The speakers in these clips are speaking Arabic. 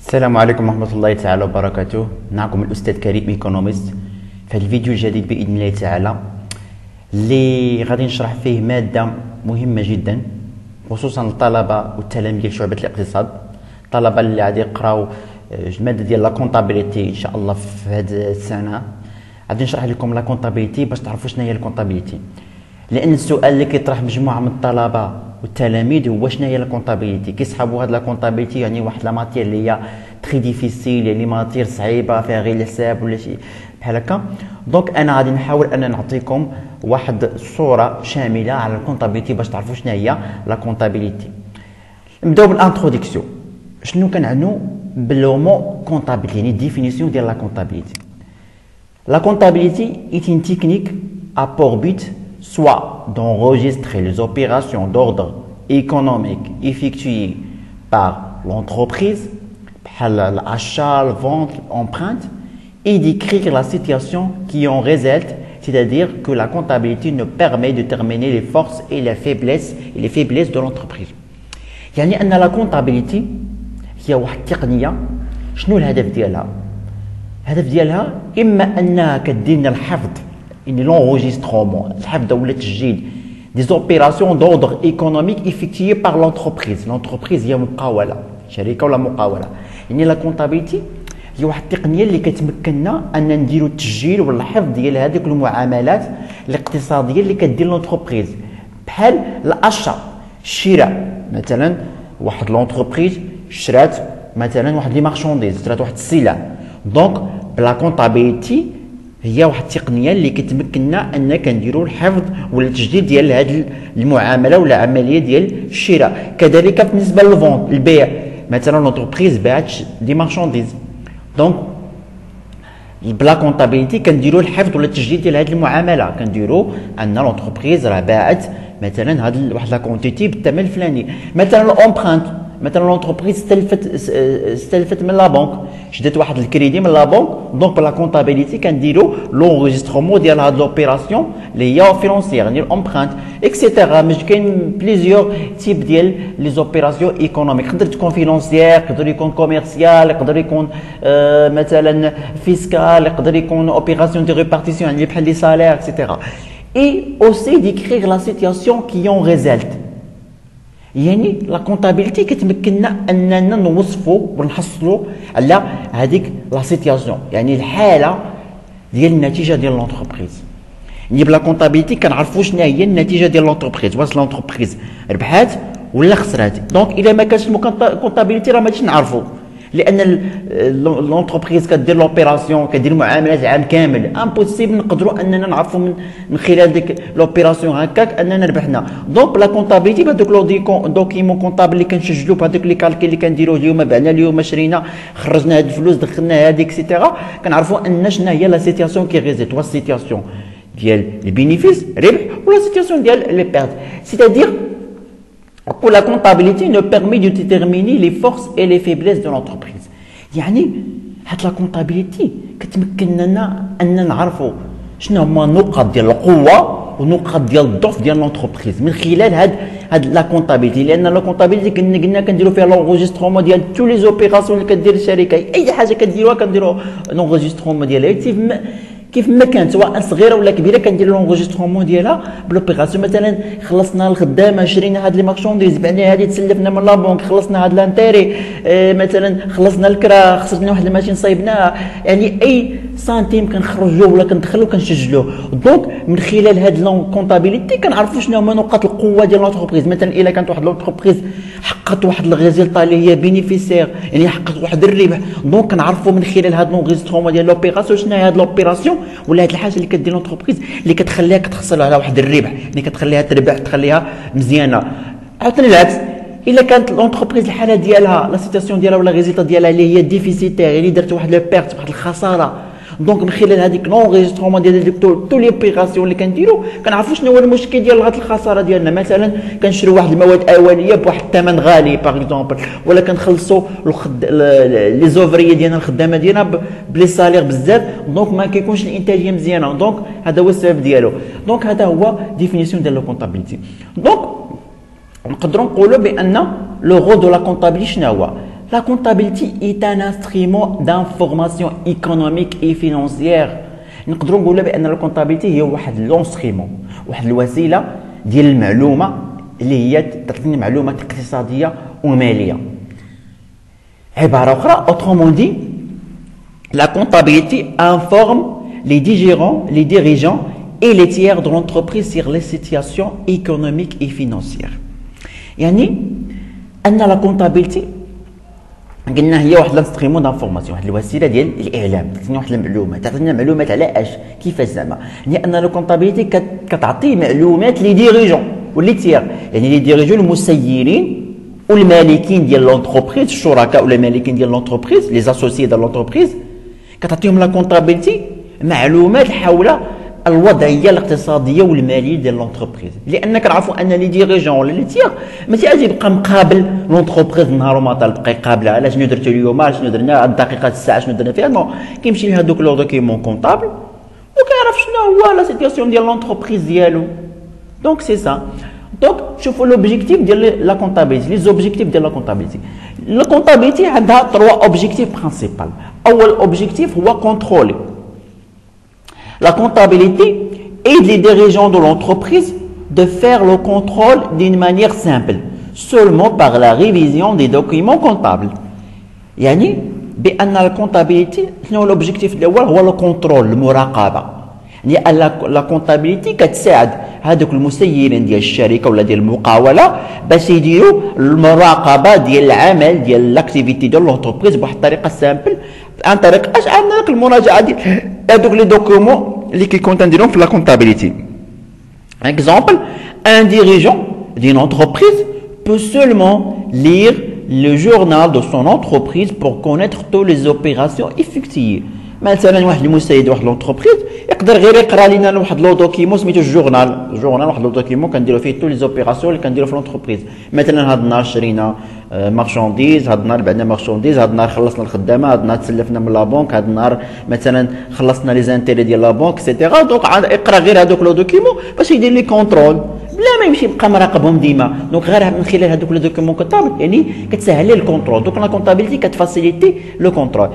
السلام عليكم ورحمة الله تعالى وبركاته. معكم الأستاذ كريم ايكونوميست في هذا الفيديو الجديد بإذن الله تعالى اللي غادي نشرح فيه مادة مهمة جدا خصوصا للطلبة والتلاميذ ديال شعبة الاقتصاد، الطلبة اللي غادي يقراو المادة ديال لا كونطابيليتي إن شاء الله في هذه السنة. غادي نشرح لكم لا كونطابيليتي باش تعرفوا شنو هي الكونطابيليتي، لأن السؤال اللي كيطرح مجموعة من الطلبة والتلاميذ هو شنو هي لا كونطابيليتي. كيسحبوا هاد لا كونطابيليتي يعني واحد لا ماتير اللي هي تري ديفيسيل، يعني ماتير صعيبه فيها غير الحساب ولا شي بحال هكا. دونك انا غادي نحاول ان نعطيكم واحد الصوره شامله على الكونطابيليتي باش تعرفوا شنو هي لا كونطابيليتي. نبداو بالانتروداكسيون. شنو كنعنوا بالمو كونطابيليتي، يعني ديفينيسيون ديال لا كونطابيليتي. La comptabilité est une technique à pour but soit d'enregistrer les opérations d'ordre économique effectuées par l'entreprise, l'achat, la vente, l'empreinte, et d'écrire la situation qui en résulte, c'est-à-dire que la comptabilité nous permet de déterminer les forces et les faiblesses de l'entreprise. يعني أن la comptabilité هي واحد التقنية. شنو الهدف ديالها؟ الهدف ديالها اما انها كدير لنا الحفظ، يعني لونجسترومون، الحفظ ولا التسجيل دي زوبيراسيون دوردر ايكونوميك ايفيكتيي بار لونتربريز. لونتربريز هي مقاوله، شركه ولا مقاوله. يعني لا كونطابيليتي هي واحد التقنيه اللي كتمكننا ان نديروا التسجيل ولا الحفظ ديال هذيك المعاملات الاقتصاديه اللي كدير لونتربريز، بحال الاشا، الشراء. مثلا واحد لونتربريز شرات مثلا واحد لي مارشونديز، شرات واحد السلع. دونك بلا كونطابيليتي هي واحد التقنيه اللي كتمكننا ان كنديروا الحفظ ولا التسجيل ديال هذه المعامله ولا العمليه ديال الشراء. كذلك بالنسبه للفونت، البيع. مثلا لونتربريز باعت دي مارشونديز، دونك بلا كونطابيليتي كنديروا الحفظ ولا التسجيل ديال هذه المعامله. كنديروا ان لونتربريز راه باعت مثلا هذه واحد لا كونتيتي بالثمن الفلاني. مثلا الاومبرانت، مثلا لونتربريز استلفت من لا بنك، شدت واحد الكريدي من لا بنك. دونك بلا كونطابيليتي كنديروا لونجسترومون ديال هاد لوبيراسيون اللي هي فينونسيير، يعني الامبرانت اكسيتيرا. مش كاين بليزيور تيب ديال لي زوبيراسيون ايكونوميك، يقدر تكون فينونسيير، يقدر يكون كوميرسيال، يقدر يكون مثلا فيسكال، يقدر يكون اوبيراسيون دي ريبارتيسيون يعني بحال لي سالير اكسيتيرا. اي اوسي ديكريغ لا سيتياسيون كي اون ريزالت. يعني لا كونطابيليتي كتمكننا اننا نوصفوا ونحصلوا على هذيك لا سيتياسيون، يعني الحاله ديال النتيجه ديال لونتربريز. يعني بلا كونطابيليتي كنعرفوا شنو هي النتيجه ديال لونتربريز، واش لونتربريز ربحات ولا خسرات. دونك الا ما كانش كونطابيليتي راه ما غاديش نعرفوا، لان لونتربريز كدير لوبيراسيون، كدير معاملات العام كامل، امبوسيبل نقدروا اننا نعرفوا من خلال ديك لوبيراسيون هكاك اننا ربحنا. دونك لا كونطابيليتي بهذوك دوكيمون كونطابل اللي كنسجلوا بهذوك لي كالكيل اللي كنديروه، اليوم بعنا، اليوم شرينا، خرجنا هاد الفلوس، دخلنا هذيك اكسيتيرا، كنعرفوا ان شنو هي لا سيتياسيون كي ريزيت، واش سيتياسيون ديال البينيفيس ربح ولا سيتياسيون ديال لي بيرت. سيتادير que la comptabilité nous permet de déterminer les forces et les faiblesses de l'entreprise. يعني هاد لا كونطابيليتي كتمكننا ان نعرفوا شنو هما النقط ديال القوه ونقط ديال الضعف ديال لونتربريز من خلال هاد لا كونطابيليتي. لان لا كونطابيليتي قلنا كنديروا فيها لونجسترومون ديال تو لي زوبيراسيون اللي كدير الشركه، اي حاجه كديروها كنديروا لونجسترومون ديالها كيف ما كانت، سواء صغيره ولا كبيره كندير لونجسترومون ديالها بلوبيراسيون. مثلا خلصنا الخدامه، شرينا هاد لي مارشونديز، بعنا هادي، تسلفنا من لا بنك، خلصنا هاد لانتيري، مثلا خلصنا الكرا، خسرنا واحد الماشين صايبناها. يعني اي سنتيم كنخرجوه ولا كندخلوه كنسجلوه. دونك من خلال هاد لونكونطابيليتي كنعرفوا شنو هما نقاط القوه ديال لونتربريز. مثلا الا كانت واحد لونتربريز حققت واحد الريزلطا اللي هي بينيفيسير، يعني حققت واحد الربح، دونك كنعرفوا من خلال هاد لونجسترومون ديال لوبيراسيون شنو هي هاد لوبيراسيون ولا هاد الحاجه اللي كدير لونتربريز اللي كتخليها كتحصل على واحد الربح، اللي كتخليها تربح، تخليها مزيانه. عاوتاني العكس، الا كانت لونتربريز الحاله ديالها لا سيتاسيون ديالها ولا ريزلتا ديالها اللي هي ديفيسيتير، يعني درت واحد لو بيرت، واحد الخساره، دونك من خلال هذيك لونغيسترومون ديال تو لي اوبيراسيون اللي كنديرو كنعرفوا شنو هو المشكل ديال هاد الخساره ديالنا. مثلا كنشريو واحد المواد اوليه بواحد الثمن غالي باغ اكزومبل، ولا كنخلصوا لي زوفريه ديالنا، الخدامه ديالنا بلي سالير بزاف، دونك ما كيكونش الانتاجيه مزيانه. دونك هذا هو السبب ديالو. دونك هذا هو ديفينيسيون ديال لو كونطابيليتي. دونك نقدروا نقولوا بان لو رول دو لا كونطابيليتي شنو هو؟ la comptabilité est un instrument d'information économique et financière. نقدروا نقولوا بان لا كونتابيليتي هي واحد لونسترومون، واحد الوسيله ديال المعلومه اللي هي تعطيني معلومات اقتصاديه وماليه. عباره اخرى autrement dit la comptabilité informe les dirigeants et les tiers de l'entreprise sur les situations économiques et financières. يعني ان لا كونتابيليتي قلنا هي واحد لانسترومون دانفورماسيون، واحد الوسيله ديال الاعلام، تعطينا واحد المعلومات، تعطينا معلومات على اش كيفاش زعما، يعني ان لا كونتابيليتي كتعطي معلومات لي ديريجون ولي تيير، يعني لي ديريجون المسيرين والمالكين ديال لونتربريز، الشركاء ولا المالكين ديال لونتربريز، لي اسوسيي ديال لونتربريز، كتعطيهم لا كونتابيليتي معلومات حول الوضعيه الاقتصاديه والماليه ديال لونتربريز، لان كنعرفوا ان لي ديريجون ولا لي تيير ماشي غادي يبقى مقابل لونتربريز نهار وما طال بقى يقابلها على شنو درتو اليوم، شنو درنا الدقيقه الساعه شنو درنا فيها، نو كيمشي لهذوك لو دوكيمون كونطابل وكيعرف شنو هو لا سيتياسيون ديال لونتربريز ديالو. دونك سي سا. دونك شوفوا لوبجيكتيف ديال لا كونتابيليتي، لي زوبجيكتيف ديال لا كونتابيليتي. لا كونتابيليتي عندها 3 اوبجيكتيف برينسيبال. اول اوبجيكتيف هو كونترولي. La comptabilité aide les dirigeants de l'entreprise de faire le contrôle d'une manière simple, seulement par la révision des documents comptables. يعني بأن الكونتابيليتي شنو l'objectif الأول هو الكونترول، المراقبة. يعني لا كونتابيليتي كتساعد هذوك المسيرين ديال الشركة ولا ديال المقاولة باش يديروا المراقبة ديال العمل ديال لاكتيفيتي ديال لونتربريز بواحد الطريقة سامبل، عن طريق اش عندنا داك المراجعة ديال هذوك لي دوكيومون اللي كيكون تنديرهم في لا كونتابيليتي. Exemple, un dirigeant d'une entreprise peut seulement lire le journal de son entreprise pour connaître toutes les opérations effectuées. مثلا واحد المسيد واحد لونتربريز يقدر غير يقرا لنا واحد لو دوكيمون سميتو الجورنال واحد لو دوكيمون كنديرو فيه تو لي زوبيراسيون اللي كنديرو في لونتربريز. مثلا هاد النهار شرينا مارشانديز، هاد النهار بعنا مارشانديز، هاد النهار خلصنا الخدامه، هاد النهار تسلفنا من لا بنك، هاد النهار مثلا خلصنا لي زانتيري ديال لا بنك اكسيتيرا. دونك يقرا غير هذوك لو دوكيمون باش يدير لي كونترول بلا ما يمشي يبقى مراقبهم ديما. دونك غير من خلال هذوك لي دوكيمون كونطابل يعني كتسهل ليه الكونترول. دونك لا كونتابيليتي كتفاسيليتي لو كونترول.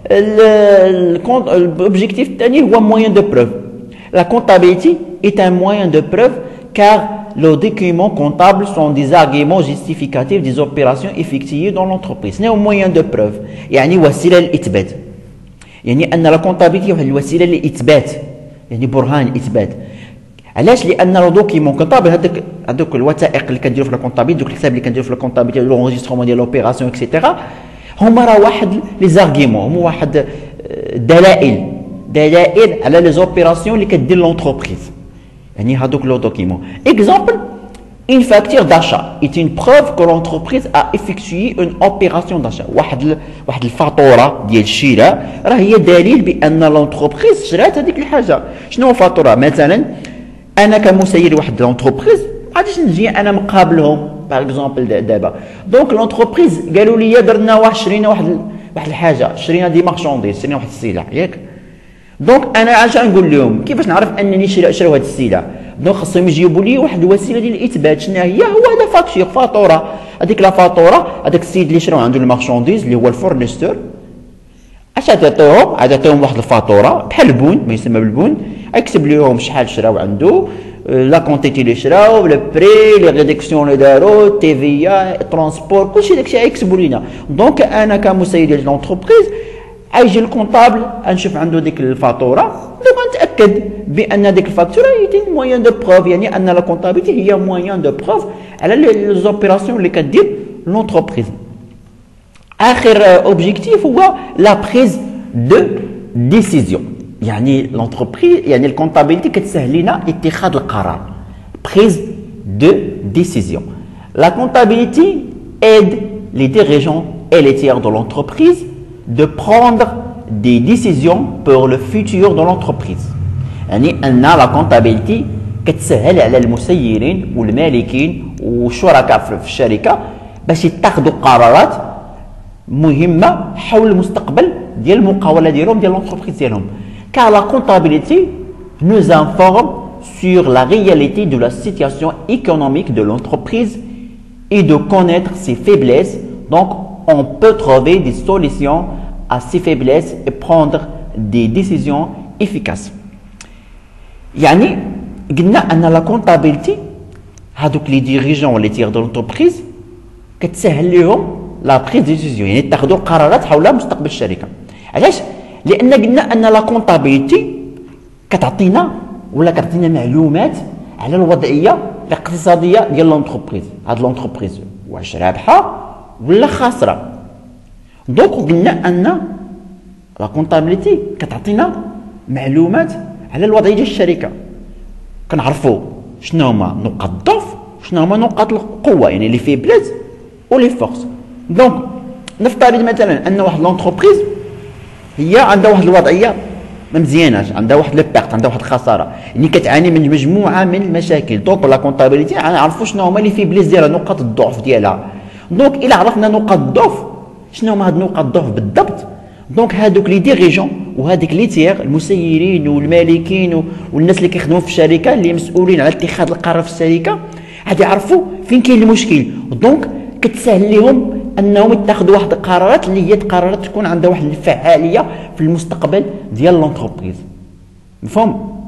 L'objectif dernier est un moyen de preuve. La comptabilité est un moyen de preuve car les documents comptables sont des arguments justificatifs des opérations effectuées dans l'entreprise. C'est un moyen de preuve. يعني وسيلة للإثبات. يعني أن la comptabilité هي الوسيلة للإثبات. يعني برهان إثبات. علاش؟ لأن لو دوكيمون كونطابل هذوك الوثائق اللي كنديروا في لا كونتابيلتي، دوك الحساب اللي كنديروا في لا كونتابيلتي، لونجسترومون ديال لوبيراسيون اكسيتيرا، هما راه واحد لي زارغيمون، هما واحد دلائل على لي زوبيراسيون اللي كدير لونتربريز. يعني هذوك لو دوكيمون. Exemple, une facture d'achat est une preuve que l'entreprise a effectué une opération d'achat. واحد الفاتوره ديال الشراء راه هي دليل بان لونتربريز شرات هذيك الحاجه. شنو فاتوره؟ مثلا انا كمسير واحد لونتربريز ما غاديش نجي انا مقابلهم باغ اكزومبل دابا. دونك لونتربريز قالوا لي درنا شرينا واحد الحاجه، شرينا دي مارشانديز، شرينا واحد السلع ياك. دونك انا علاش نقول لهم كيفاش نعرف انني شراو هاد السلع؟ دونك خاصهم يجيبوا لي واحد الوسيله ديال الاثبات. شنو هي؟ هو هذا فاكتور، فاتوره. هذيك لا فاتوره هذاك السيد اللي شراو عنده المارشانديز اللي هو الفورنيستور، اش تعطيهم؟ عطيهم واحد الفاتوره بحال البون، ما يسمى بالبون، يكتب لهم شحال شراو عنده، لا كونتيتي اللي شراو، لو بري، لي ريدكسيون اللي داروا، تي في اي، ترونسبور، كلشي داكشي غيكتبوا لينا. دونك انا كمسير ديال لونتربريز غيجي الكونطابل نشوف عنده ديك الفاتوره، دابا نتاكد بان ديك الفاتوره هي موين دو بروف، يعني ان لا كونطابيلتي هي موين دو بروف على لي زوبيراسيون اللي كدير لونتربريز. اخر اوبجيكتيف هو لا بريز دو ديسيزيون. يعني لونتربريز يعني الكونطابيلتي كتسهل لنا اتخاذ القرار. بريز دو ديسيزيون. La comptabilité aide les dirigeants et les tiers de l'entreprise de prendre des décisions pour le futur de l'entreprise. يعني أن لا كونتابيلتي كتسهل على المسيرين والمالكين والشركاء في الشركة باش يتخذوا قرارات مهمة حول المستقبل ديال المقاولة ديالهم ديال l'entreprise ديالهم. Car la comptabilité nous informe sur la réalité de la situation économique de l'entreprise et de connaître ses faiblesses. Donc on peut trouver des solutions à ces faiblesses et prendre des décisions efficaces. يعني قلنا ان لا كونطابيلتي هذوك لي ديريجون ولا تيغ دو لونتربريز كتسهل لهم لا بريز ديسيزيون، يعني يتخذوا قرارات حول مستقبل الشركه. علاش؟ لان قلنا ان لا كونطابيلتي كتعطينا ولا كتعطينا معلومات على الوضعيه الاقتصاديه ديال لونتربريز، هاد لونتربريز واش رابحه ولا خاسره. دونك قلنا ان لا كونطابيلتي كتعطينا معلومات على الوضعيه ديال الشركه، كنعرفوا شنو هما نقاط الضعف وشنو هما نقاط القوه، يعني لي فيبليز و لي فورس. دونك نفترض مثلا ان واحد لونتربريز هي عندها واحد الوضعيه ما مزياناش، عندها واحد لو بيرت، عندها واحد الخساره، يعني كتعاني من مجموعه من المشاكل. دونك لا كونطابيلتي غنعرفوا شنو هما لي فيبليز ديالها، نقاط الضعف ديالها. دونك الا عرفنا نقاط الضعف شنو هما هاد نقاط الضعف بالضبط، دونك هادوك لي ديريجون وهذيك لي تيغ المسيرين والمالكين والناس اللي كيخدموا في الشركه اللي مسؤولين على اتخاذ القرار في الشركه غادي يعرفوا فين كاين المشكل. دونك كتسهل لهم انهم يتخذوا واحد القرارات اللي هي قرارات تكون عندها واحد الفعاليه في المستقبل ديال لونتربريز. مفهوم؟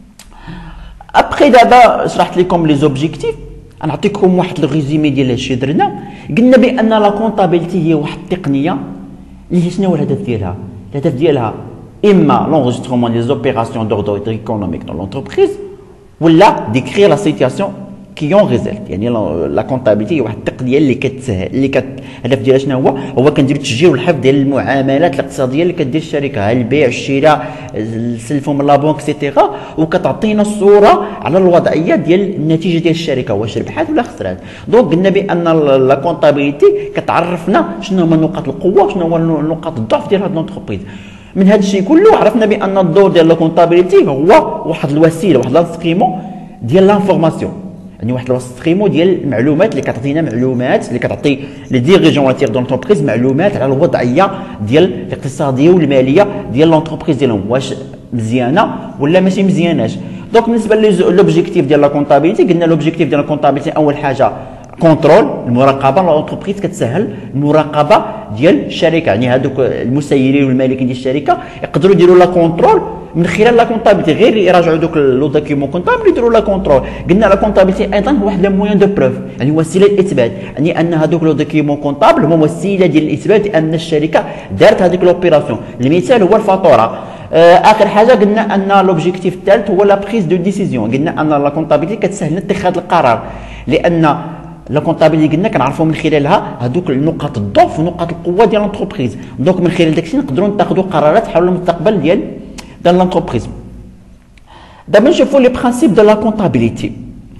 ابخي دابا شرحت لكم لي زوبجيكتيف، غنعطيكم واحد الريزومي ديال هادشي درنا. قلنا بان لا كونطابيلتي هي واحد التقنيه اللي هي شنو هو الهدف ديالها؟ الهدف ديالها اما لونجسترومون دي زوبيراسيون دوردر ايكونوميك دون لونتربريز ولا ديكرير لا سيتياسيون كي اون ريزلت. يعني لا كونطابيلتي هي واحد التقنيه اللي كتسهل الهدف ديالها شنو هو كندير التشجير والحفظ ديال المعاملات الاقتصاديه اللي كدير الشركه، البيع الشراء السلف من لا بنك سيتيرا، وكتعطينا الصوره على الوضعيه ديال النتيجه ديال الشركه واش ربحات ولا خسرات. دونك قلنا بان لا كونطابيلتي كتعرفنا شنو هما نقاط القوه وشنو هو نقاط الضعف ديال هاد لونتربريز. من هذا الشيء كله عرفنا بان الدور ديال لا كونطابيلتي هو واحد الوسيله، واحد لانسترومون ديال لانفورماسيون، يعني واحد لانسترومون ديال المعلومات اللي كتعطينا معلومات، اللي كتعطي لي ديريجون ولا تيغ دونتربريز معلومات على الوضعيه ديال الاقتصاديه والماليه ديال لونتربريز ديالهم، واش مزيانه ولا ماشي مزياناش. دونك بالنسبه لوبجيكتيف ديال لا كونطابيلتي، قلنا لوبجيكتيف ديال لا كونطابيلتي اول حاجه كونترول، المراقبه. لونتربريز كتسهل المراقبه ديال الشركه، يعني هذوك المسيرين والمالكين ديال الشركه يقدروا يديروا لا كونترول من خلال لا كونطابيلتي، غير يراجعوا دوك لو دوكيومون كونطابل يديروا لا كونترول. قلنا لا كونطابيلتي ايضا هو واحد لو موان دو بروف، يعني وسيله الاثبات، يعني ان هذوك لو دوكيومون كونطابل هما وسيله ديال الاثبات ان الشركه دارت هذيك لوبيراسيون. المثال هو الفاتوره. اخر حاجه قلنا ان لوبجيكتيف الثالث هو لا بريز دو ديسيزيون. قلنا ان لا كونطابيلتي كتسهل اتخاذ القرار، لان لا كونطابيلتي قلنا كنعرفوا من خلالها هذوك نقاط الضعف ونقاط القوه ديال لونتربريز. دونك من خلال داكشي نقدروا نتخذوا قرارات حول المستقبل ديال لونتربريز. دابا نشوفوا لي برانسيب دو لا كونطابيلتي.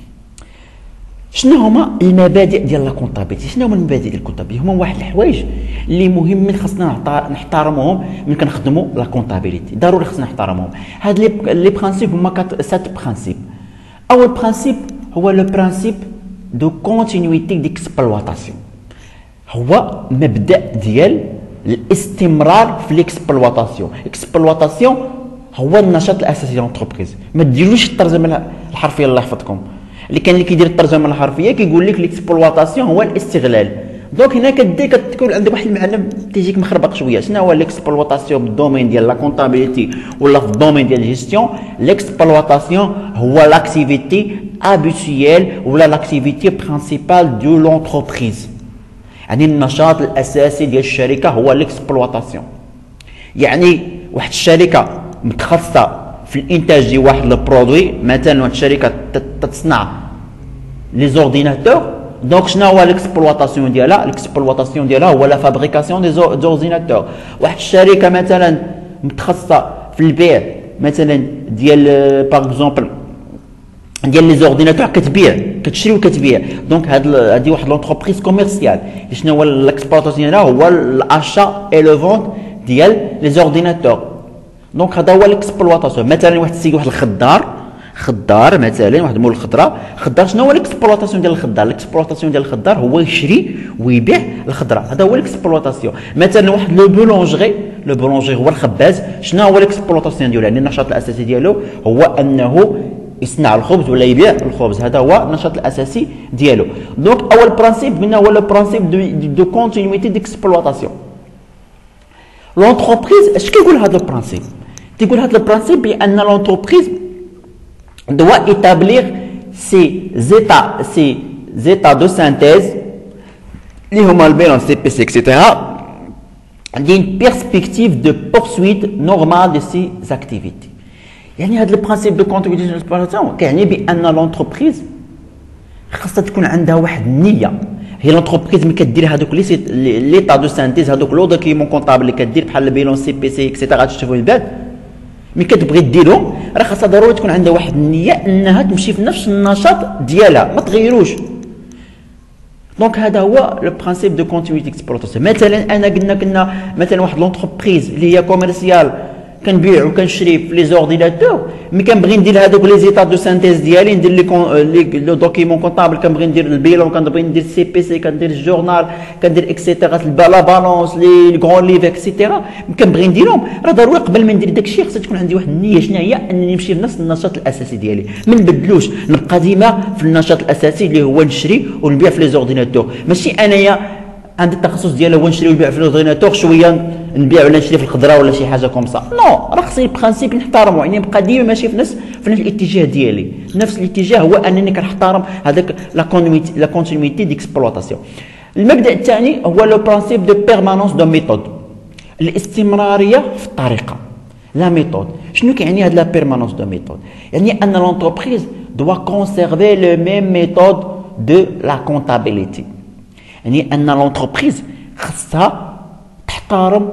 شنو هما المبادئ ديال لا كونطابيلتي؟ شنو هما المبادئ ديال الكونطابيلتي؟ هما واحد الحوايج اللي مهمين خاصنا نحترموهم ملي كنخدموا لا كونطابيلتي، ضروري خاصنا نحترموهم. هاد لي برانسيب هما 7 برانسيب. اول برانسيب هو لو برانسيب دو كونتينيتي ديكسبلواتاسيون، هو مبدا ديال الاستمرار في ليكسبلواتاسيون. اكسبلواتاسيون هو النشاط الاساسي للانتربريز. ما ديروش الترجمه الحرفيه الله يحفظكم، اللي كان اللي كيدير الترجمه الحرفيه كيقول لك ليكسبلواتاسيون هو الاستغلال. دونك هنا كتكون عندك واحد المعنى تيجيك مخربق شويه. شنو هو ليكسبلواتاسيون بالدومين ديال لا كونطابيلتي ولا في الدومين ديال الجيستيون؟ ليكسبلواتاسيون هو لاكتيفيتي habituel ولا لاكتيفيتي برينسيبال دو لونتربريز، يعني النشاط الاساسي ديال الشركه هو ليكسبلواتاسيون. يعني واحد الشركه متخصصه في الانتاج ديال واحد البرودوي، مثلا واحد الشركه تتصنع لي زورديناتور، دونك شنو هو ليكسبلواتاسيون ديالها؟ ليكسبلواتاسيون ديالها هو لا فابريكاسيون دي زورديناتور. واحد الشركه مثلا متخصصه في البيع مثلا ديال باغ اكزومبل ديال لي زورديناتور، كتشري وكتبيع. دونك هذه واحد لونتربريز كوميرسيال. شنو هو ليكسبلواتاسيون ديالها؟ هو الاشا اي لو فونت ديال لي زورديناتور. دونك هذا هو ليكسبلواتاسيون. مثلا واحد السيد، واحد خضار مثلا، واحد مول الخضره، شنو هو ليكسبلواتاسيون ديال الخضار؟ ليكسبلواتاسيون ديال الخضار هو يشري ويبيع الخضره، هذا هو ليكسبلواتاسيون. مثلا واحد لو بولونجري هو الخباز، شنو هو ليكسبلواتاسيون ديالو؟ يعني النشاط الاساسي ديالو هو انه يصنع الخبز ولا يبيع الخبز، هذا هو النشاط الاساسي ديالو. دونك اول برانسيب قلنا هو لو برانسيب دو كونتينيتي ديكسبلوطاسيون. لونتربريز اش كيقول هذا البرانسيب؟ تيقول هذا البرانسيب بان لونتربريز doit établir ces états de synthèse اللي هما البيلون سي بي سي اكسيتيرا d'une perspective de poursuite normale de ses activités. يعني هذا البرانسيب دو كونتينيتي ديكسبلوطاسيون كيعني بان لونتربريز خاصها تكون عندها واحد النيه. هي لونتربريز ملي كدير هذوك ليطا دو سانتيز، هذوك لو دوكيمون كونطابل اللي كدير بحال البيلون سي بي سي اكسيتيرا غتشوفوا من بعد، ملي كتبغي ديرهم راه خاصها ضروري تكون عندها واحد النيه انها تمشي في نفس النشاط ديالها ما تغيروش. دونك هذا هو لو برانسيب دو كونتينيتي ديكسبلوطاسيون. مثلا انا كنا مثلا واحد لونتربريز اللي هي كوميرسيال كنبيع وكنشري في لي زورديناتور، ملي كنبغي ندير هذوك لي زيتا دو سانتيز ديالي، ندير لي دوكيمون كونطابل، كنبغي ندير البيلون، كنبغي ندير سي بي سي، كندير الجورنال، كندير اكسيتيرا لا بالونس لي غون ليف اكسيتيرا، كنبغي نديرهم راه ضروري قبل ما ندير داكشي خصها تكون عندي واحد النيه. شنو هي؟ انني نمشي في نفس النشاط الاساسي ديالي، ما نبدلوش، نبقى ديما في النشاط الاساسي اللي هو نشري ونبيع في لي زورديناتور. ماشي انايا عندي التخصص ديالي هو نشري ونبيع في لي زورديناتور، شويه نبيع ولا نشري في الخضره ولا شي حاجه كوم سا. نو، راه خصني البرانسيب نحترمو، يعني نبقى ديما ماشي في نفس الاتجاه ديالي. نفس الاتجاه هو انني كنحترم هذاك لا كونتينيتي ديكسبلوطاسيون. المبدا الثاني هو لو برانسيب دو بيرمانونس دو ميثود، الاستمراريه في الطريقه. لا ميثود شنو كيعني هاد لا بيرمانونس دو ميثود؟ يعني ان لونتربريز دوا كونسيرفي لو ميم ميثود دو لا كونتابيليتي. يعني ان لونتربريز خصها تحترم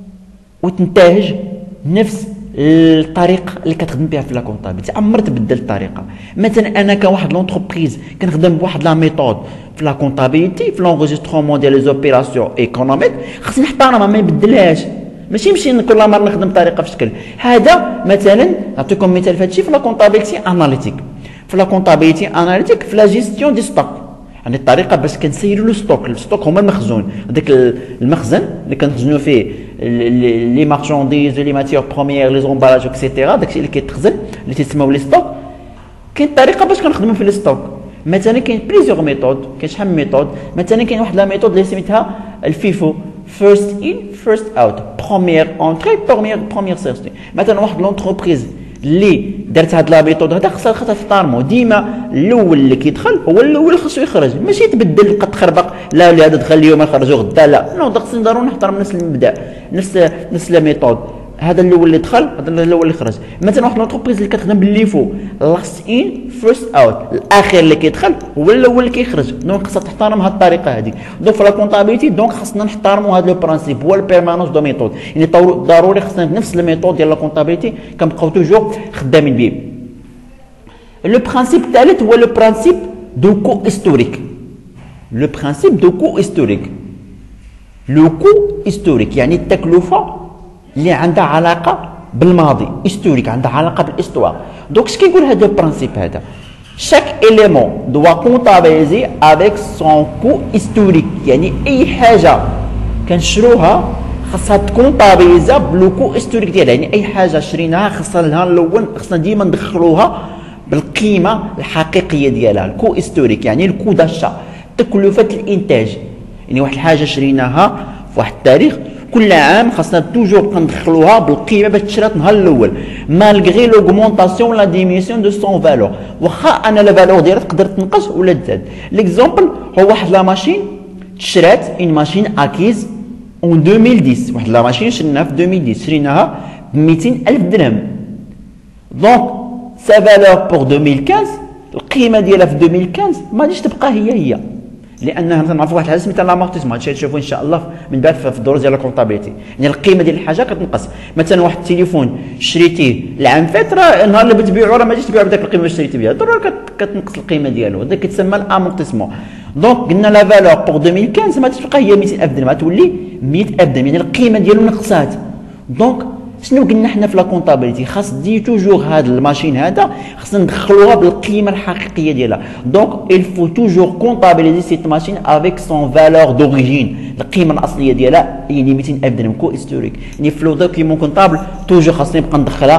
وتنتهج نفس الطريقه اللي كتخدم بها في لا كونطابيلتي، عمر تبدل الطريقه. مثلا انا كواحد لونتربريز كنخدم بواحد لا ميثود في لا كونطابيلتي في لونغيسترومون ديال لي زوبيراسيون ايكونوميك، خصني نحترمها ما نبدلهاش، ماشي نمشي كل مره نخدم طريقه في شكل. هذا مثلا نعطيكم مثال في هادشي في لا كونطابيلتي اناليتيك. في لا كونطابيلتي اناليتيك في لا جيستيون دي ستوك، يعني الطريقه باش كنسيروا لو ستوك. الستوك هما المخزون، هذاك المخزن اللي كنخزنوا فيه لي مارشانديز لي ماتيور بروميير لي زومبالاج اكسيتيرا، داكشي اللي كيتخزن اللي تيسموا لي ستوك. كاين طريقه باش كنخدموا في لي ستوك. مثلا كاين بليزيور ميثود، كاين شحال من ميثود. مثلا كاين واحد لا ميثود اللي سميتها الفيفو، فيرست ان فيرست اوت، بروميير اونتري بروميير سيرتي. مثلا واحد لونتربريز اللي دارت هاد لا ميثود هذا خصها تحترمو، ديما الاول اللي كيدخل هو الاول اللي خصو يخرج، ماشي تبدل تبقى تخربق، لا اللي هذا دخل اليوم يخرجوا غدا، لا نو، خصني ضروري نحترم نفس المبدا نفس لا ميثود. هذا الاول اللي دخل هذا الاول اللي خرج. مثلا واحد لونتربريز اللي كتخدم بالليفو، لاست ان فيرست اوت، الاخير اللي كيدخل هو الاول اللي كيخرج. دونك خصها تحترم هذه الطريقه هذه. دونك في لا كونطابيلتي دونك خصنا نحترموا هذا لو برانسيب هو البيرمانونس دو ميثود، يعني ضروري خصنا نفس الميثود ديال لا كونطابيلتي كنبقاو توجور خدامين به. لو برانسيب الثالث هو لو برانسيب دو كو هيستوريك. لو برانسيب دو كو هيستوريك، لو كو هيستوريك يعني التكلفه اللي عندها علاقه بالماضي، هيستوريك عندها علاقه بالاستوار. دونك اش كيقول هذا البرانسيب هذا؟ chaque élément doit comptabiliser avec son coût historique، يعني اي حاجه كنشروها خاصها تكونطابيليزا بلو كو هيستوريك ديالها، يعني اي حاجه شريناها خاصها النهار الاول خاصنا ديما ندخلوها بالقيمه الحقيقيه ديالها. الكو هيستوريك يعني الكو داشا، تكلفه الانتاج، يعني واحد الحاجه شريناها في واحد التاريخ كل عام خاصنا توجور كندخلوها بالقيمه باش تشرات النهار الاول، مالغري لوغمونطاسيون لا ديميسيون دو سون فالور. واخا انا لا فالور ديالها تقدر تنقص ولا تزاد. ليكزومبل هو واحد لا ماشين تشرات، اون ماشين اكيز اون 2010، واحد لا ماشين شريناها في 2010 شريناها ب 200,000 درهم. دونك سا فالور بور 2015 القيمه ديالها في 2015 ما غاديش تبقى هي، لانها مثلا نعرفوا واحد الحاجه سميتها لامورتيسمون، هادشي تشوفوا ان شاء الله من بعد في الدروس ديال الكونطابيلتي. يعني القيمه ديال الحاجه كتنقص. مثلا واحد التليفون شريتيه العام فات، راه النهار اللي بتبيعو راه ما تجيش تبيعو بداك القيمه اللي شريتي بها، ضروري كتنقص القيمه ديالو، هذا كيتسمى الامورتيسمون. دونك قلنا لا فالور بور 2015 ما تبقى هي 200,000 درهم، غتولي 100,000 درهم، يعني القيمه ديالو نقصات. دونك شنو قلنا حنا في لا كونطابيلتي؟ خاص دي توجور هاد الماشين هذا خاصنا ندخلوها بالقيمه الحقيقيه ديالها. دونك il faut toujours comptabiliser cette machine avec son valeur d'origine، القيمه الاصليه ديالها يعني 200,000 درهم كو هيستوريك. يعني في لو دوكيمون كونطابل توجور خاصني نبقى ندخلها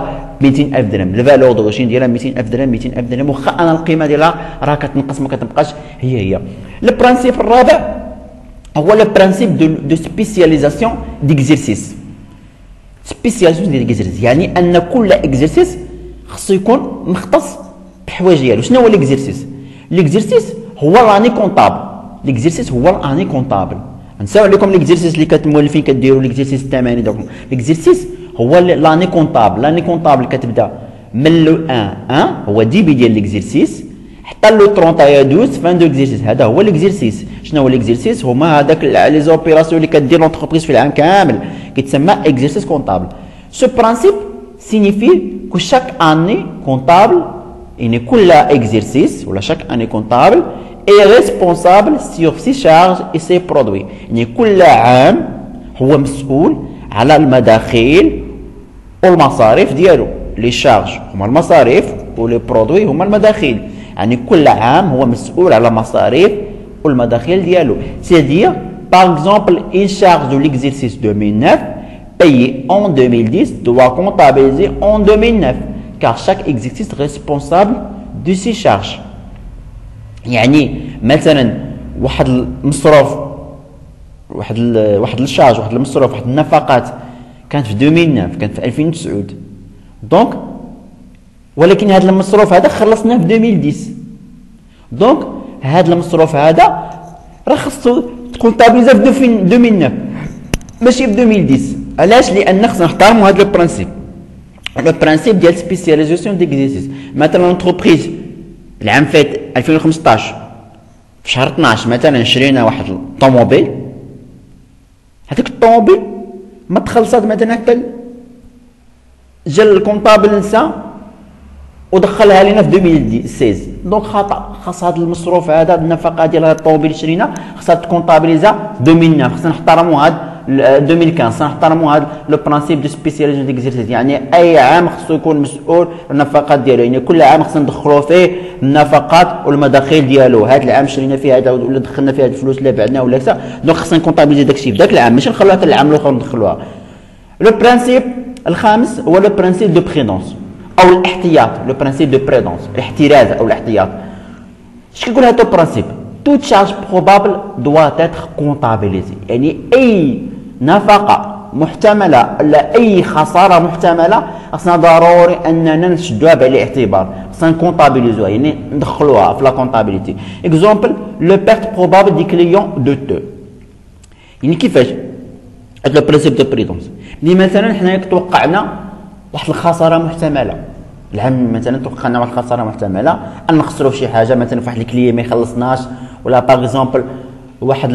200,000 درهم، الفالور دوجين ديالها 200,000 درهم 200,000 درهم، واخا انا القيمه ديالها راه كتنقص ما كتبقاش هي. البرانسيب الرابع هو لو برانسيب دو سبيسياليزاسيون ديكزيرسيس. سبيسياليزاسيون ديكزيرسيس يعني ان كل اكزيرسيس خصو يكون مختص بالحوايج ديالو. شنو هو ليكزيرسيس؟ ليكزيرسيس هو لاني كونطابل، ليكزيرسيس هو لاني كونطابل. نساو عليكم ليكزيرسيس اللي كتمولفين كديروا ليكزيرسيس الثماني دوك. ليكزيرسيس هو لاني كونطابل، لاني كونطابل كتبدا من لو 1 هو ديبي ديال ليكزيرسيس حتى لو 30 يا 12 فان دو اكزيرسيس. هذا هو ليكزيرسيس. شنو هو ليكزيرسيس؟ هما هذاك لي زوبيراسيون اللي كدير لونتربريز في العام كامل كيتسمى اكزيرسيس كونطابل. سو برانسيب سينيفي كو شاك اني كونطابل يعني كل اكزيرسيس ولا شاك اني كونطابل est responsable sur ses charges et ses produits. يعني كل عام هو مسؤول على المداخيل والمصاريف ديالو. لي شارج هما المصاريف ولي برودوي هما المداخيل. يعني كل عام هو مسؤول على المصاريف والمداخيل ديالو. C'est-à-dire par exemple une charge de l'exercice 2009 payée en 2010 doit comptabiliser en 2009 car chaque exercice est responsable de ses charges. يعني مثلا واحد المصروف واحد الشارج واحد المصروف واحد النفقات كانت في 2009 كانت في 2009 دونك ولكن هذا المصروف هذا خلصناه في 2010 دونك هذا المصروف هذا راه خصو تكونطابيزا في 2009 ماشي في 2010. علاش؟ لان خصنا نحترموا هذا البرانسيب. لو برانسيب ديال سبيسياليزاسيون ديكزيرسيس. مثلا انتربريز العام فات 2015 في شهر 12 مثلا شرينا واحد الطوموبيل، هذيك الطوموبيل ما تخلصات مثلا حتى جا الكونطابل نسى ودخلها لينا في 2016 دونك خطا. خاص هذا المصروف هذا النفقه ديال هذا الطوموبيل اللي شرينا خاصها تكونطابيليزا في 2009. خصنا نحترموا هذا 2015 نحترموا هذا لو برانسيب دو سبيسياليزاسيون ديكزيرسيس. يعني اي عام خصو يكون مسؤول النفقات ديالو. يعني كل عام خصنا ندخلوا فيه النفقات والمداخيل ديالو. هذا العام شرينا فيه هذا ولا دخلنا فيه هذه الفلوس اللي بعدنا ولا كذا دونك خصنا نكونطابيليزي داكشي في ذاك العام ماشي نخلوها حتى العام الاخر ندخلوها. لو برانسيب الخامس هو لو برانسيب دو بريدونس او الاحتياط. لو برانسيب دو بريدونس الاحتراز او الاحتياط. اش كيقول هذا البرانسيب؟ toute charge probable doit être comptabilisée. يعني اي نفقه محتمله ولا اي خساره محتمله خصنا ضروري اننا نشدوها بعين الاعتبار. خصنا نكونطابيليزوها يعني ندخلوها في لا كونطابيليتي. اكزومبل لو بيرت بروبابل دي كليون دو تو. يعني كيفاش هذا لو برينسيپ دو بريدونس؟ اللي مثلا حنا توقعنا واحد الخساره محتمله العام مثلا توقعنا واحد الخساره محتمله ان نخسروا في شي حاجه مثلا في واحد الكليه ما يخلصناش ولا باغ اكزومبل واحد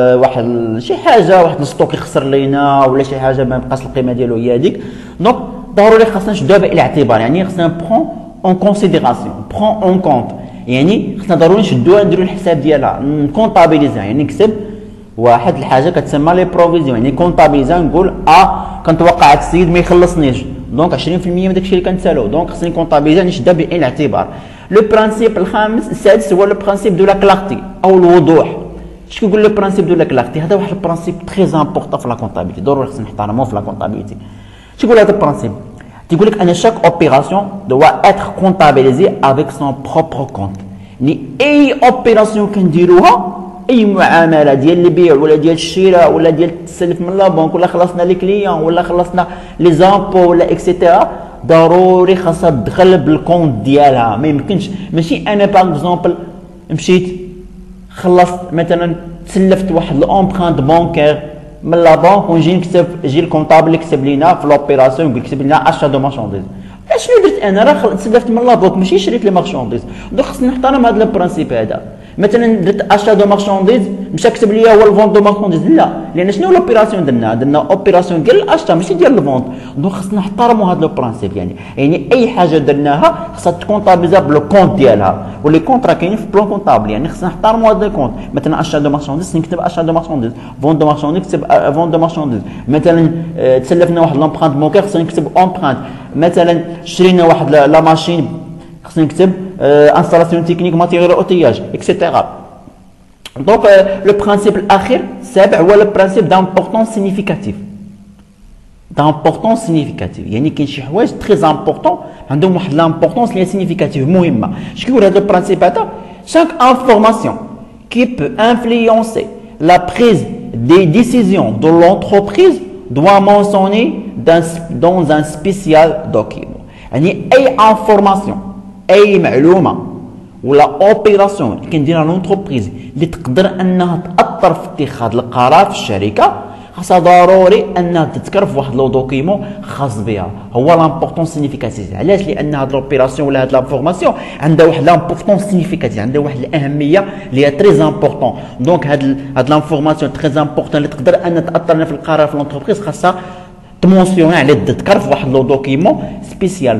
شي حاجه واحد الستوك يخسر لينا ولا شي حاجه ما بقاش القيمه ديالو هي هذيك دونك ضروري خاصنا نشدوها بعين الاعتبار. يعني خاصنا برون اون كونسيديراسيون برون اون كونت. يعني خاصنا ضروري نشدوها نديرو الحساب ديالها نكونطابيليزها. يعني نكتب واحد الحاجه كتسمى لي بروفيزيون يعني كونطابيليزا نقول كنتوقع هذا السيد ما يخلصنيش دونك 20% من داكشي اللي كنسالو دونك خصني كونطابيليزا نشدها بعين الاعتبار. لو برانسيب السادس هو لو برانسيب دو لا كلارتي او الوضوح. اش كيقول لو برانسيب دو لا كلارتي؟ هذا واحد البرانسيب تري امبورطون في لا كونطابيليتي ضروري خصنا نحترموه في لا كونطابيليتي. اش كيقول هذا البرانسيب؟ تيقول لك ان شاك اوبيراسيون دوا اتر كونطابيليزي افيك سون بروبر كونت. يعني اي اوبيراسيون كنديروها اي معامله ديال البيع ولا ديال الشراء ولا ديال التسلف من لا بنك ولا خلصنا لي كليون ولا خلصنا لي زامبو ولا اكسيتيرا ضروري خاصها تدخل بالكونت ديالها. ما يمكنش ماشي انا باغ اكزومبل مشيت خلصت مثلا تسلفت واحد لومبرانت بانكير من لا بنك ونجي نكتب يجي الكونطابل يكتب لينا في لوبيراسيون يقول كتب لنا اشا دو مارشانديز. اشنو درت انا؟ راه تسلفت من لا بنك ماشي شريت لي مارشانديز. دونك خصني نحترم هذا البرانسيب هذا. مثلا درت اشا دو مارشانديز مشى كتب لي هو الفونت دو مارشانديز لا لان شنو لوبيراسيون درنا اوبيراسيون ديال الاشا ماشي ديال الفونت. دونك خصنا نحترموا هذا لو برانسيب. يعني اي حاجه درناها خصها تكونطابيزا بلو كونت ديالها ولي كونت راه كاينين في بلون كونطابل. يعني خصنا نحترموا هذا الكونت. مثلا اشا دو مارشانديز نكتب اشا دو مارشانديز فونت دو مارشانديز نكتب فونت دو مارشانديز. مثلا تسلفنا واحد لومبرانت بونكير خصنا نكتب امبرانت. مثلا شرينا واحد لا ماشين خصنا نكتب انستالاسيون تكنيك ماتيريال اوتياج اكسيتيرا. دونك لو برانسيب الاخير السابع هو لو برانسيب دامبورطونس سينيفيكاتيف. d'importance significative. يعني كاين شي حوايج تري امبورطون عندهم واحد لامبورطونس اللي هي سينيفيكاتيف مهمه. اش كيقول هذا البرانسيب هذا؟ chaque information qui peut influencer la prise des décisions de l'entreprise doit mentionner dans un spécial document. يعني اي انفورماسيون، اي معلومه ولا اوبيراسيون كنديرها لونتربريز اللي تقدر انها تاثر في اتخاذ القرار في الشركه، خاصها ضروري انها تذكر في واحد لو دوكيمون خاص بها. هو لامبورطون سينيفيكاتيف. علاش؟ لان هاد لوبيراسيون ولا هاد لانفورماسيون عندها واحد لامبورطون سينيفيكاتيف، عندها واحد الاهميه اللي هي تري امبورطون. دونك هاد لانفورماسيون تري امبورطون اللي تقدر ان تاثر في القرار في لونتربريز خاصها تمونسيون على تذكر في واحد لو دوكيمون سبيسيال.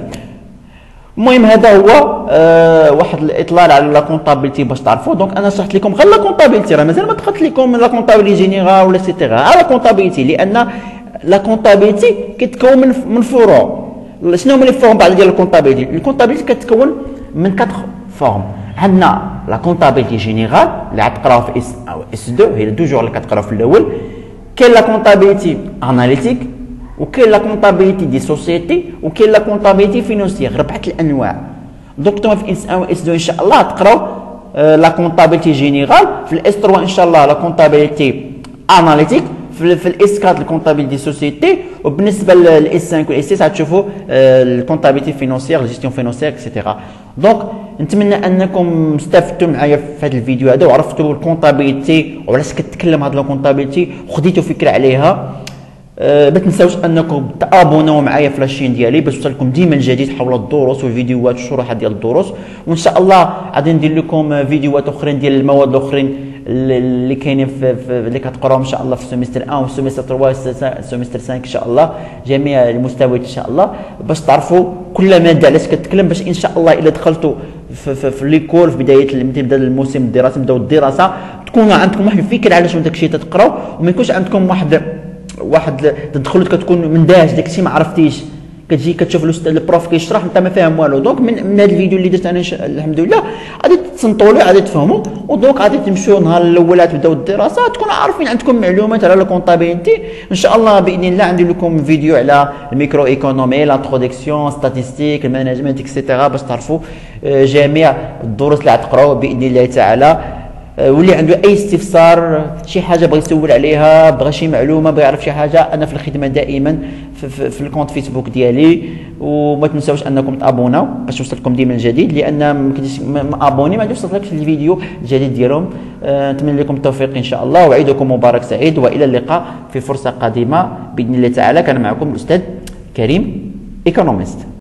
المهم هذا هو واحد الاطلال على لا كونطابيلتي باش تعرفوا. دونك انا شرحت لكم غير لا كونطابيلتي، راه مازال ما دخلت لكم لا كونطابيلتي جينيرال ولا سيتيرا، لا كونطابيلتي، لان لا كونطابيلتي كتكون من فروع. شنو هما لي فورم بعد ديال الكونطابيلتي؟ الكونطابيلتي كتكون من 4 فورم. عندنا لا كونطابيلتي جينيرال اللي غتقراوها في اس او اس 2، هي توجور اللي كتقراو في الاول. كاين لا كونطابيلتي اناليتيك، وكاين لا كونطابيلتي دي سوسيتي، وكاين لا كونطابيلتي فينونسيير، 4 الانواع. دونك نتوما في اس 1 و اس 2 ان شاء الله تقراو لا كونطابيلتي جينيرال، في الاس 3 ان شاء الله لا كونطابيلتي اناليتيك، في الاس 4 الكونطابيلتي دي سوسيتي، وبالنسبه للاس 5 والاس 6 غتشوفوا الكونطابيلتي فينونسيير، جيستيون فينونسيير اكسيتيرا. دونك نتمنى انكم استفدتوا معايا في هذا الفيديو هذا وعرفتوا الكونطابيلتي وعلاش كتكلم هاد لا كونطابيلتي وخديتوا فكره عليها. ما تنساوش انكم تابوناو معايا في لاشين ديالي باش توصلكم ديما الجديد حول الدروس والفيديوهات والشروحات ديال الدروس. وان شاء الله غادي ندير لكم فيديوهات اخرين ديال المواد الاخرين اللي كاينين في اللي كتقراو ان شاء الله في سيمستر 1 وسيمستر 3 وسيمستر 5 ان شاء الله، جميع المستويات ان شاء الله، باش تعرفوا كل ماده علاش كتكلم، باش ان شاء الله الا دخلتوا في ليكول في بدايه بدا الموسم الدراسي، نبداو الدراسه، تكون عندكم واحد الفكره علاش داك الشيء تتقراو، وما يكونش عندكم واحد تدخل كتكون مندهش داكشي ما عرفتيش، كتجي كتشوف الاستاذ البروف كيشرح انت ما فاهم والو. دونك من هذا الفيديو اللي درت انا الحمد لله غادي تصنتوا لي، غادي تفهموا، ودونك غادي تمشيو النهار الاول تبداو الدراسه تكونوا عارفين، عندكم معلومات على الكونطابيلتي. ان شاء الله باذن الله عندي لكم فيديو على الميكرو ايكونومي، لانتروداكسيون، ستاتيستيك، المانجمنت اكسيتيرا، باش تعرفوا جميع الدروس اللي غتقراو باذن الله تعالى. واللي عنده اي استفسار، شي حاجه بغى يسول عليها، بغى شي معلومه، بغى يعرف شي حاجه، انا في الخدمه دائما في الكونت فيسبوك ديالي. وما تنساوش انكم تابوناو باش يوصلكم ديما الجديد، لان ما كنتيش ابوني ما يوصلكش الفيديو الجديد ديالهم. نتمنى لكم التوفيق ان شاء الله، واعيدكم مبارك سعيد، والى اللقاء في فرصه قادمه باذن الله تعالى. كان معكم الاستاذ كريم ايكونوميست.